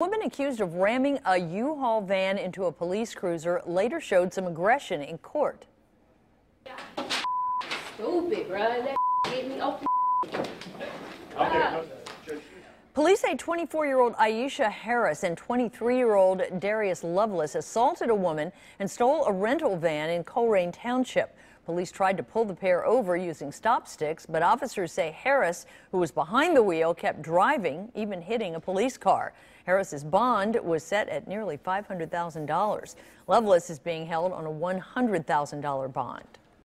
Woman accused of ramming a U-Haul van into a police cruiser later showed some aggression in court. Stupid, bro. That get me off the Police say 24-year-old Iesha Harris and 23-year-old Darius Lovelace assaulted a woman and stole a rental van in Colerain Township. Police tried to pull the pair over using stop sticks, but officers say Harris, who was behind the wheel, kept driving, even hitting a police car. Harris's bond was set at nearly $500,000. Lovelace is being held on a $100,000 bond.